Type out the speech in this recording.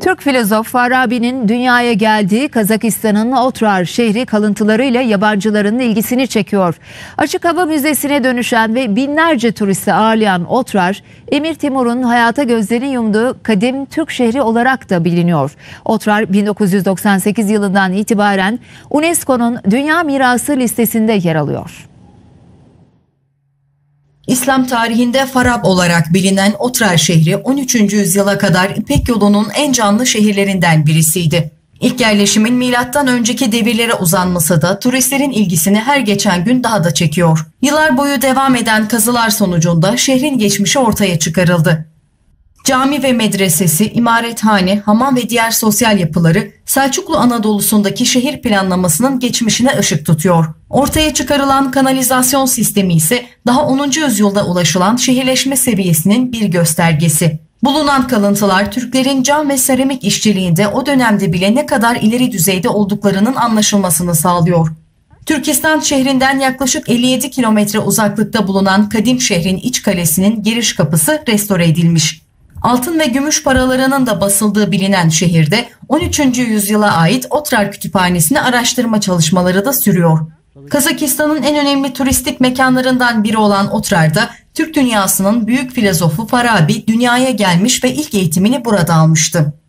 Türk filozof Farabi'nin dünyaya geldiği Kazakistan'ın Otrar şehri kalıntılarıyla yabancıların ilgisini çekiyor. Açık hava müzesine dönüşen ve binlerce turisti ağırlayan Otrar, Emir Timur'un hayata gözlerini yumduğu kadim Türk şehri olarak da biliniyor. Otrar 1998 yılından itibaren UNESCO'nun Dünya Mirası listesinde yer alıyor. İslam tarihinde Farab olarak bilinen Otrar şehri 13. yüzyıla kadar İpek yolunun en canlı şehirlerinden birisiydi. İlk yerleşimin milattan önceki devirlere uzanması da turistlerin ilgisini her geçen gün daha da çekiyor. Yıllar boyu devam eden kazılar sonucunda şehrin geçmişi ortaya çıkarıldı. Cami ve medresesi, imarethane, hamam ve diğer sosyal yapıları Selçuklu Anadolu'sundaki şehir planlamasının geçmişine ışık tutuyor. Ortaya çıkarılan kanalizasyon sistemi ise daha 10. yüzyılda ulaşılan şehirleşme seviyesinin bir göstergesi. Bulunan kalıntılar Türklerin cam ve seramik işçiliğinde o dönemde bile ne kadar ileri düzeyde olduklarının anlaşılmasını sağlıyor. Türkistan şehrinden yaklaşık 57 kilometre uzaklıkta bulunan kadim şehrin iç kalesinin giriş kapısı restore edilmiş. Altın ve gümüş paralarının da basıldığı bilinen şehirde 13. yüzyıla ait Otrar Kütüphanesi'ni araştırma çalışmaları da sürüyor. Kazakistan'ın en önemli turistik mekanlarından biri olan Otrar'da Türk dünyasının büyük filozofu Farabi dünyaya gelmiş ve ilk eğitimini burada almıştı.